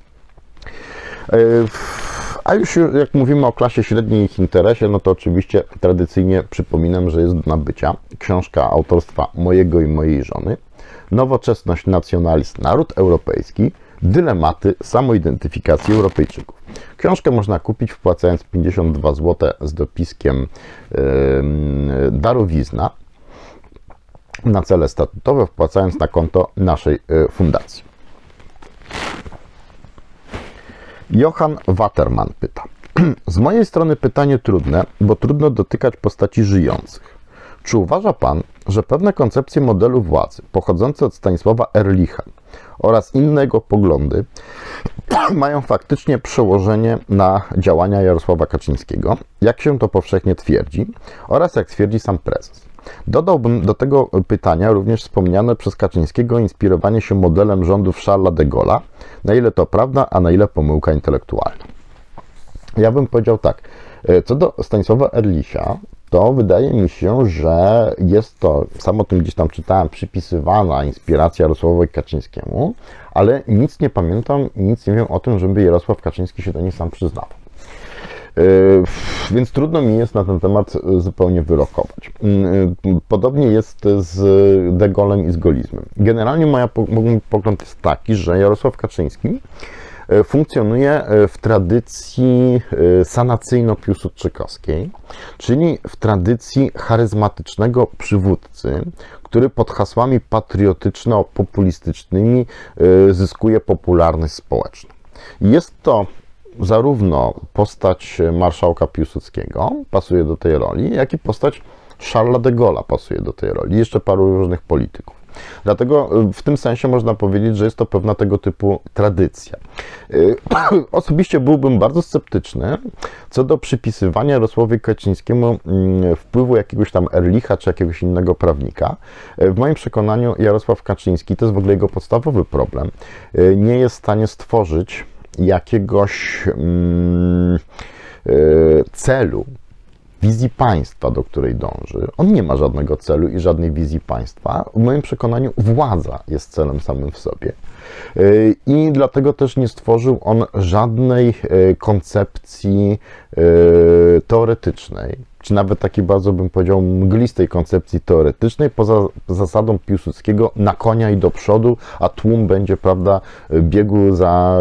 A już jak mówimy o klasie średniej i ich interesie, no to oczywiście tradycyjnie przypominam, że jest do nabycia książka autorstwa mojego i mojej żony Nowoczesność, nacjonalizm, naród europejski, dylematy samoidentyfikacji Europejczyków. Książkę można kupić wpłacając 52 zł z dopiskiem darowizna na cele statutowe, wpłacając na konto naszej fundacji. Johan Waterman pyta. Z mojej strony pytanie trudne, bo trudno dotykać postaci żyjących. Czy uważa Pan, że pewne koncepcje modelu władzy pochodzące od Stanisława Ehrlicha oraz innego poglądy mają faktycznie przełożenie na działania Jarosława Kaczyńskiego, jak się to powszechnie twierdzi, oraz jak twierdzi sam prezes? Dodałbym do tego pytania również wspomniane przez Kaczyńskiego inspirowanie się modelem rządów Charlesa de Gaulle'a, na ile to prawda, a na ile pomyłka intelektualna. Ja bym powiedział tak, co do Stanisława Ehrlicha, to wydaje mi się, że jest to, sam o tym gdzieś tam czytałem, przypisywana inspiracja Jarosławowi Kaczyńskiemu, ale nic nie pamiętam i nic nie wiem o tym, żeby Jarosław Kaczyński się do niej sam przyznawał. Więc trudno mi jest na ten temat zupełnie wyrokować. Podobnie jest z de Gaulle'em i z golizmem. Generalnie mój pogląd jest taki, że Jarosław Kaczyński funkcjonuje w tradycji sanacyjno-piłsudczykowskiej, czyli w tradycji charyzmatycznego przywódcy, który pod hasłami patriotyczno-populistycznymi zyskuje popularność społeczną. Jest to zarówno postać marszałka Piłsudskiego, pasuje do tej roli, jak i postać Charlesa de Gaulle'a pasuje do tej roli, jeszcze paru różnych polityków. Dlatego w tym sensie można powiedzieć, że jest to pewna tego typu tradycja. Osobiście byłbym bardzo sceptyczny co do przypisywania Jarosławowi Kaczyńskiemu wpływu jakiegoś tam Ehrlicha czy jakiegoś innego prawnika. W moim przekonaniu Jarosław Kaczyński, to jest w ogóle jego podstawowy problem, nie jest w stanie stworzyć jakiegoś celu, wizji państwa, do której dąży. On nie ma żadnego celu i żadnej wizji państwa. W moim przekonaniu władza jest celem samym w sobie. I dlatego też nie stworzył on żadnej koncepcji teoretycznej, czy nawet takiej bardzo, bym powiedział, mglistej koncepcji teoretycznej, poza zasadą Piłsudskiego na konia i do przodu, a tłum będzie, prawda, biegł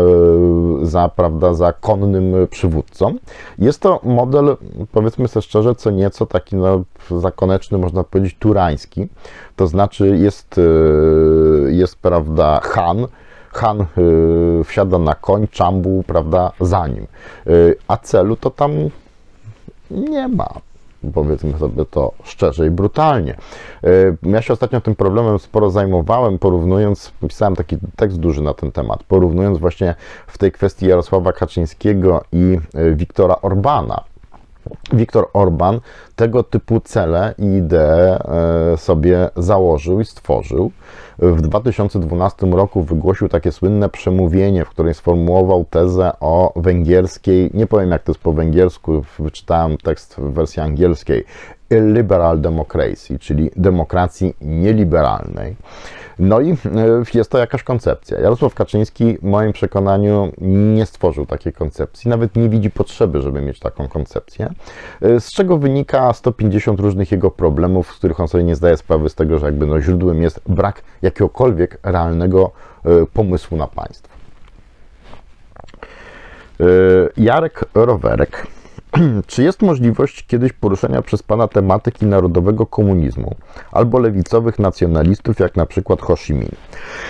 za konnym przywódcą. Jest to model, powiedzmy sobie szczerze, co nieco taki zakoneczny, można powiedzieć, turański. To znaczy jest prawda, Han wsiada na koń, Czambu, prawda, za nim. A celu to tam nie ma. Powiedzmy sobie to szczerze i brutalnie. Ja się ostatnio tym problemem sporo zajmowałem, pisałem taki tekst duży na ten temat, porównując właśnie w tej kwestii Jarosława Kaczyńskiego i Viktora Orbána. Viktor Orbán tego typu cele i idee sobie założył i stworzył. W 2012 roku wygłosił takie słynne przemówienie, w którym sformułował tezę o węgierskiej, nie powiem jak to jest po węgiersku, wyczytałem tekst w wersji angielskiej, illiberal democracy, czyli demokracji nieliberalnej. No i jest to jakaś koncepcja. Jarosław Kaczyński, w moim przekonaniu, nie stworzył takiej koncepcji, nawet nie widzi potrzeby, żeby mieć taką koncepcję, z czego wynika 150 różnych jego problemów, z których on sobie nie zdaje sprawy z tego, że jakby źródłem jest brak jakiegokolwiek realnego pomysłu na państwo. Jarek Rowerek. Czy jest możliwość kiedyś poruszenia przez Pana tematyki narodowego komunizmu albo lewicowych nacjonalistów, jak na przykład Ho Chi Minh?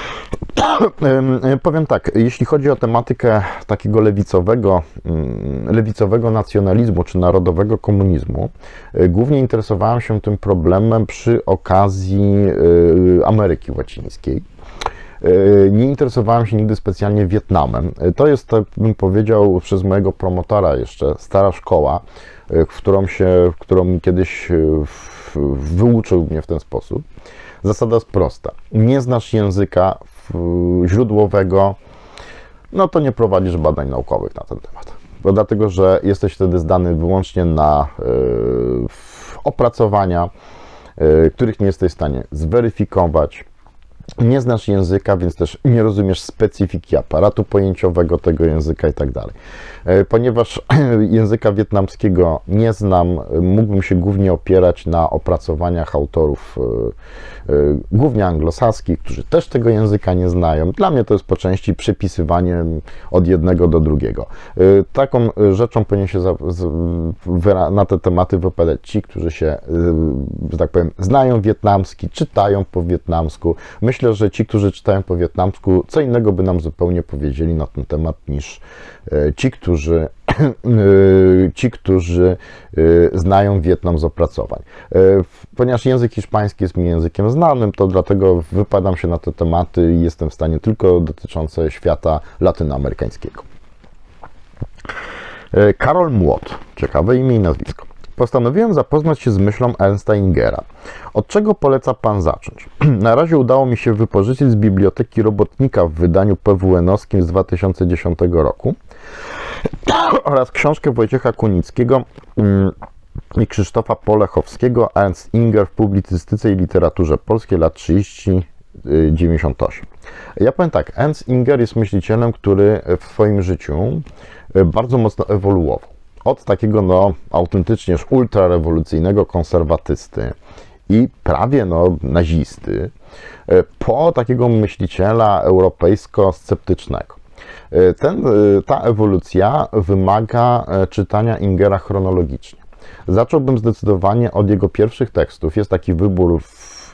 Powiem tak, jeśli chodzi o tematykę takiego lewicowego nacjonalizmu czy narodowego komunizmu, głównie interesowałem się tym problemem przy okazji Ameryki Łacińskiej. Nie interesowałem się nigdy specjalnie Wietnamem. To jest, tak bym powiedział, przez mojego promotora jeszcze stara szkoła, którą mi kiedyś wyuczył mnie w ten sposób. Zasada jest prosta. Nie znasz języka źródłowego, no to nie prowadzisz badań naukowych na ten temat. Dlatego, że jesteś wtedy zdany wyłącznie na opracowania, których nie jesteś w stanie zweryfikować. Nie znasz języka, więc też nie rozumiesz specyfiki aparatu pojęciowego tego języka i tak dalej. Ponieważ języka wietnamskiego nie znam, mógłbym się głównie opierać na opracowaniach autorów głównie anglosaskich, którzy też tego języka nie znają. Dla mnie to jest po części przepisywanie od jednego do drugiego. Taką rzeczą powinien się na te tematy wypowiadać ci, którzy się, że tak powiem, znają wietnamski, czytają po wietnamsku. Myślę, że ci, którzy czytają po wietnamsku, co innego by nam zupełnie powiedzieli na ten temat niż ci, którzy znają Wietnam z opracowań. Ponieważ język hiszpański jest mi językiem znanym, to dlatego wypadam się na te tematy i jestem w stanie tylko dotyczące świata latynoamerykańskiego. Karol Młot. Ciekawe imię i nazwisko. Postanowiłem zapoznać się z myślą Ernsta Ingera. Od czego poleca Pan zacząć? Na razie udało mi się wypożyczyć z biblioteki Robotnika w wydaniu PWN-owskim z 2010 roku oraz książkę Wojciecha Kunickiego i Krzysztofa Polechowskiego Ernst Inger w publicystyce i literaturze polskiej lat 30-98. Ja powiem tak, Ernst Inger jest myślicielem, który w swoim życiu bardzo mocno ewoluował. Od takiego autentycznie ultrarewolucyjnego konserwatysty i prawie nazisty, po takiego myśliciela europejsko-sceptycznego. Ta ewolucja wymaga czytania Ingera chronologicznie. Zacząłbym zdecydowanie od jego pierwszych tekstów. Jest taki wybór w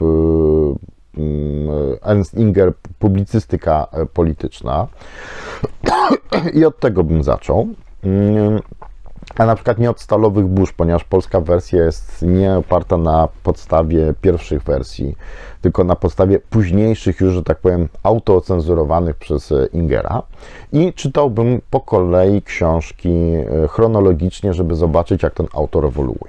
Ernst Inger, publicystyka polityczna i od tego bym zaczął. A na przykład nie od Stalowych Burz, ponieważ polska wersja jest nie oparta na podstawie pierwszych wersji, tylko na podstawie późniejszych już, że tak powiem, autocenzurowanych przez Ingera. I czytałbym po kolei książki chronologicznie, żeby zobaczyć, jak ten autor ewoluuje.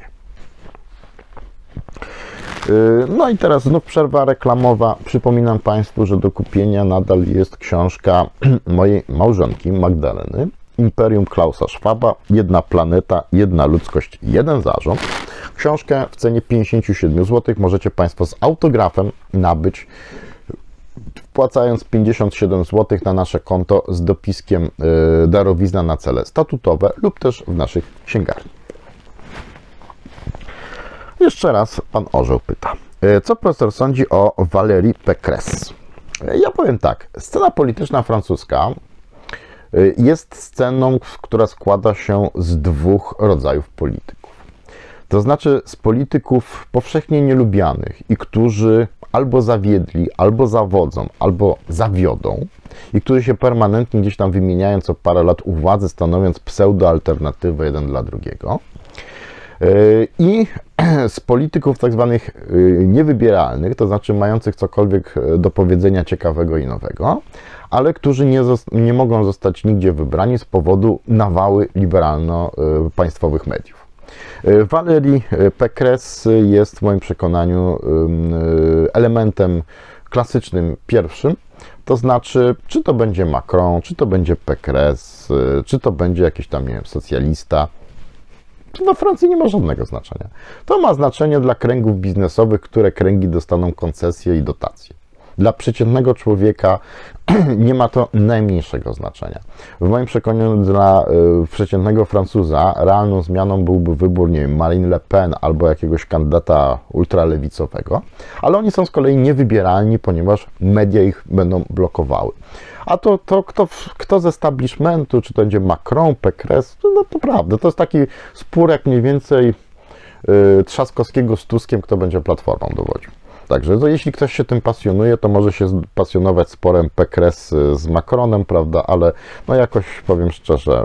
No i teraz znów przerwa reklamowa. Przypominam Państwu, że do kupienia nadal jest książka mojej małżonki Magdaleny, Imperium Klausa Schwaba, Jedna planeta, jedna ludzkość, jeden zarząd. Książkę w cenie 57 zł możecie Państwo z autografem nabyć, wpłacając 57 zł na nasze konto z dopiskiem darowizna na cele statutowe lub też w naszych księgarni. Jeszcze raz Pan Orzeł pyta, co profesor sądzi o Valérie Pécresse? Ja powiem tak, scena polityczna francuska jest sceną, która składa się z dwóch rodzajów polityków. To znaczy z polityków powszechnie nielubianych i którzy albo zawiedli, albo zawodzą, albo zawiodą i którzy się permanentnie gdzieś tam wymieniają co parę lat u władzy, stanowiąc pseudoalternatywę jeden dla drugiego. I z polityków tak zwanych niewybieralnych, to znaczy mających cokolwiek do powiedzenia ciekawego i nowego, ale którzy nie mogą zostać nigdzie wybrani z powodu nawały liberalno-państwowych mediów. Valérie Pécresse jest w moim przekonaniu elementem klasycznym pierwszym, to znaczy, czy to będzie Macron, czy to będzie Pécresse, czy to będzie jakiś tam, nie wiem, socjalista. To we Francji nie ma żadnego znaczenia. To ma znaczenie dla kręgów biznesowych, które kręgi dostaną koncesje i dotacje. Dla przeciętnego człowieka nie ma to najmniejszego znaczenia. W moim przekonaniu dla przeciętnego Francuza realną zmianą byłby wybór, nie wiem, Marine Le Pen albo jakiegoś kandydata ultralewicowego, ale oni są z kolei niewybieralni, ponieważ media ich będą blokowały. A to kto z establishmentu, czy to będzie Macron, Pécresse, no to prawda, to jest taki spór jak mniej więcej Trzaskowskiego z Tuskiem, kto będzie Platformą dowodził. Także to jeśli ktoś się tym pasjonuje, to może się pasjonować sporem Pécresse z Macronem, prawda, ale no jakoś powiem szczerze,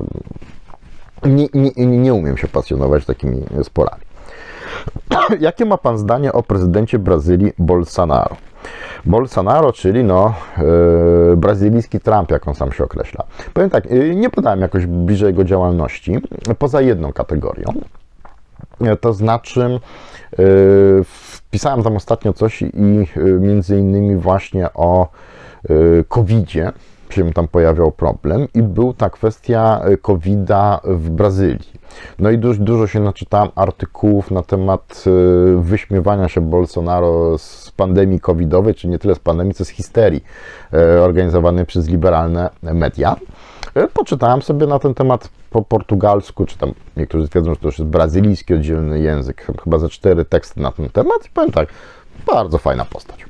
nie umiem się pasjonować takimi sporami. Jakie ma Pan zdanie o prezydencie Brazylii Bolsonaro? Bolsonaro, czyli brazylijski Trump, jak on sam się określa. Powiem tak, nie podałem jakoś bliżej jego działalności, poza jedną kategorią. To znaczy, wpisałem tam ostatnio coś i między innymi właśnie o COVID-zie się tam pojawiał problem i był ta kwestia COVID-a w Brazylii. No i dużo się naczytałem artykułów na temat wyśmiewania się Bolsonaro z pandemii covidowej, czy nie tyle z pandemii, co z histerii organizowanej przez liberalne media. Poczytałem sobie na ten temat po portugalsku, czy tam niektórzy twierdzą, że to już jest brazylijski oddzielny język, chyba ze 4 teksty na ten temat i powiem tak, bardzo fajna postać.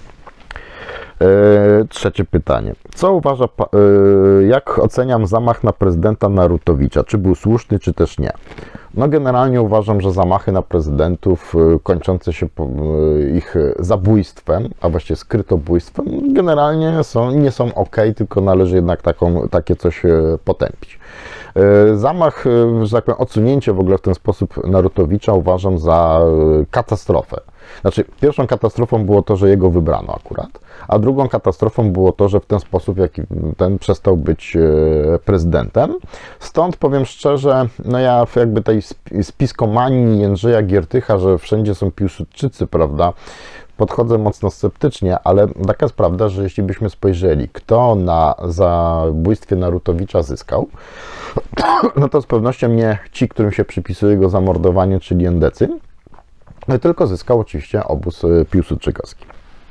Trzecie pytanie. Co uważa, jak oceniam zamach na prezydenta Narutowicza? Czy był słuszny, czy też nie? No generalnie uważam, że zamachy na prezydentów kończące się ich zabójstwem, a właściwie skrytobójstwem, generalnie nie są ok, tylko należy jednak takie coś potępić. Zamach, że tak powiem, odsunięcie w ogóle w ten sposób Narutowicza uważam za katastrofę. Znaczy, pierwszą katastrofą było to, że jego wybrano akurat, a drugą katastrofą było to, że w ten sposób, jaki ten przestał być prezydentem. Stąd powiem szczerze, no ja jakby tej spiskomanii Jędrzeja Giertycha, że wszędzie są Piłsudczycy, prawda, podchodzę mocno sceptycznie, ale taka jest prawda, że jeśli byśmy spojrzeli, kto na zabójstwie Narutowicza zyskał, no to z pewnością nie ci, którym się przypisuje jego zamordowanie, czyli endecy, tylko zyskał oczywiście obóz piłsudczykowski.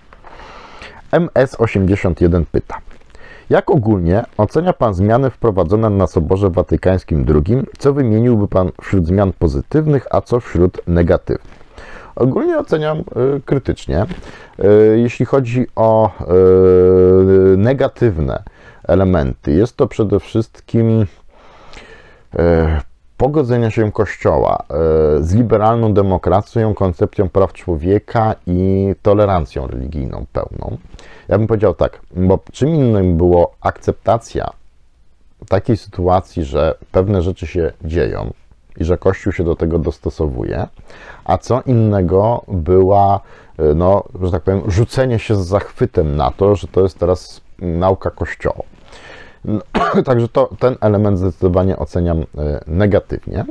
MS81 pyta. Jak ogólnie ocenia Pan zmiany wprowadzone na Soborze Watykańskim II? Co wymieniłby Pan wśród zmian pozytywnych, a co wśród negatywnych? Ogólnie oceniam krytycznie. Jeśli chodzi o negatywne elementy, jest to przede wszystkim pogodzenia się Kościoła z liberalną demokracją, koncepcją praw człowieka i tolerancją religijną pełną. Ja bym powiedział tak, bo czym innym było akceptacja takiej sytuacji, że pewne rzeczy się dzieją i że Kościół się do tego dostosowuje, a co innego była, no, że tak powiem, rzucenie się z zachwytem na to, że to jest teraz nauka Kościoła. No, także ten element zdecydowanie oceniam negatywnie.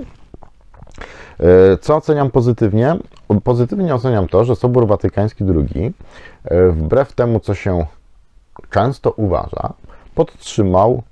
Co oceniam pozytywnie? Pozytywnie oceniam to, że Sobór Watykański II, wbrew temu, co się często uważa, podtrzymał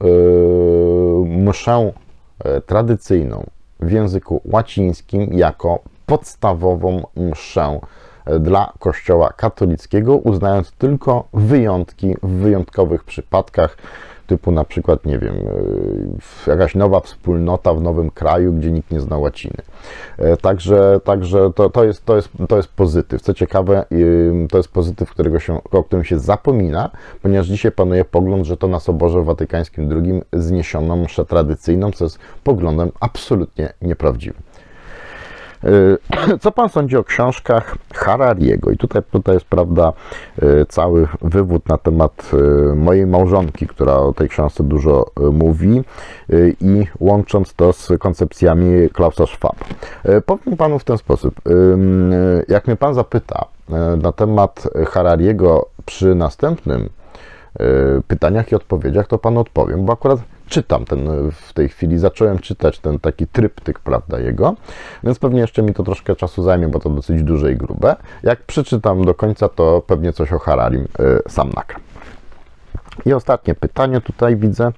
mszę tradycyjną w języku łacińskim jako podstawową mszę dla Kościoła katolickiego, uznając tylko wyjątki w wyjątkowych przypadkach, typu na przykład, nie wiem, jakaś nowa wspólnota w nowym kraju, gdzie nikt nie zna łaciny. Także to jest pozytyw. Co ciekawe, to jest pozytyw, o którym się zapomina, ponieważ dzisiaj panuje pogląd, że to na Soborze Watykańskim II zniesiono mszę tradycyjną, co jest poglądem absolutnie nieprawdziwym. Co Pan sądzi o książkach Harariego? I tutaj jest, prawda, cały wywód na temat mojej małżonki, która o tej książce dużo mówi i łącząc to z koncepcjami Klausa Schwaba. Powiem Panu w ten sposób. Jak mnie Pan zapyta na temat Harariego przy następnym pytaniach i odpowiedziach, to Panu odpowiem, bo akurat czytam w tej chwili, zacząłem czytać ten taki tryptyk, prawda, jego, więc pewnie jeszcze mi to troszkę czasu zajmie, bo to dosyć duże i grube. Jak przeczytam do końca, to pewnie coś o Hararim sam nagram. I ostatnie pytanie tutaj widzę.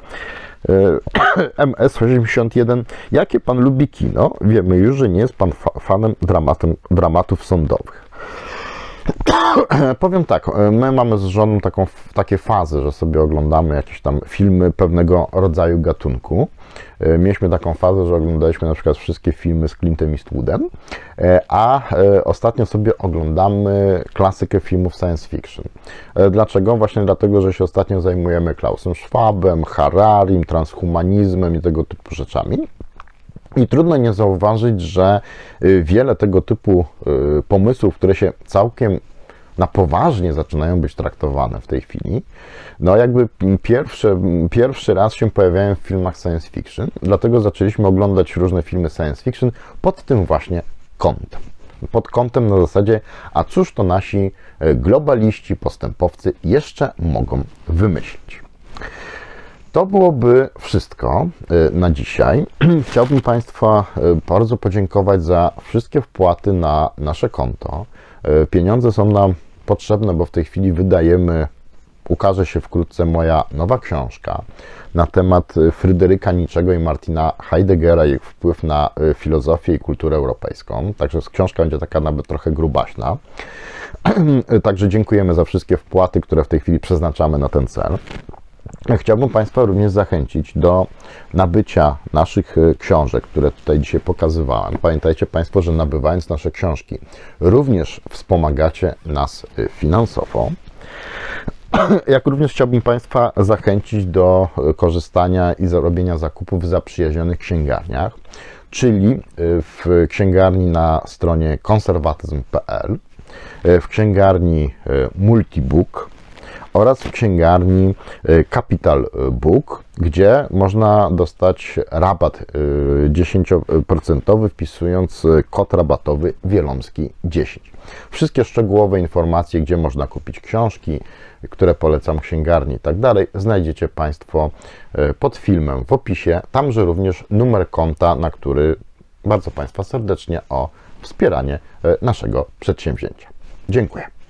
MS81. Jakie Pan lubi kino? Wiemy już, że nie jest Pan fanem dramatów sądowych. Powiem tak, my mamy z żoną takie fazy, że sobie oglądamy jakieś tam filmy pewnego rodzaju gatunku. Mieliśmy taką fazę, że oglądaliśmy na przykład wszystkie filmy z Clintem Eastwoodem, a ostatnio sobie oglądamy klasykę filmów science fiction. Dlaczego? Właśnie dlatego, że się ostatnio zajmujemy Klausem Schwabem, Hararim, transhumanizmem i tego typu rzeczami. I trudno nie zauważyć, że wiele tego typu pomysłów, które się całkiem na poważnie zaczynają być traktowane w tej chwili, no jakby pierwszy raz się pojawiają w filmach science fiction, dlatego zaczęliśmy oglądać różne filmy science fiction pod tym właśnie kątem. Pod kątem na zasadzie, a cóż to nasi globaliści, postępowcy jeszcze mogą wymyślić. To byłoby wszystko na dzisiaj. Chciałbym Państwa bardzo podziękować za wszystkie wpłaty na nasze konto. Pieniądze są nam potrzebne, bo w tej chwili ukaże się wkrótce moja nowa książka na temat Fryderyka Nietzschego i Martina Heideggera, ich wpływ na filozofię i kulturę europejską. Także książka będzie taka nawet trochę grubaśna. Także dziękujemy za wszystkie wpłaty, które w tej chwili przeznaczamy na ten cel. Chciałbym Państwa również zachęcić do nabycia naszych książek, które tutaj dzisiaj pokazywałem. Pamiętajcie Państwo, że nabywając nasze książki również wspomagacie nas finansowo. Jak również chciałbym Państwa zachęcić do korzystania i zrobienia zakupów w zaprzyjaźnionych księgarniach, czyli w księgarni na stronie konserwatyzm.pl, w księgarni Multibook oraz w księgarni Capital Book, gdzie można dostać rabat 10% wpisując kod rabatowy Wielomski 10. Wszystkie szczegółowe informacje, gdzie można kupić książki, które polecam księgarni i tak dalej, znajdziecie Państwo pod filmem w opisie. Tamże również numer konta, na który bardzo Państwa serdecznie o wspieranie naszego przedsięwzięcia. Dziękuję.